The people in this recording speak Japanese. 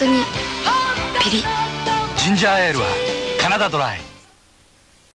当にピリ。 ジンジャーエールはカナダドライ。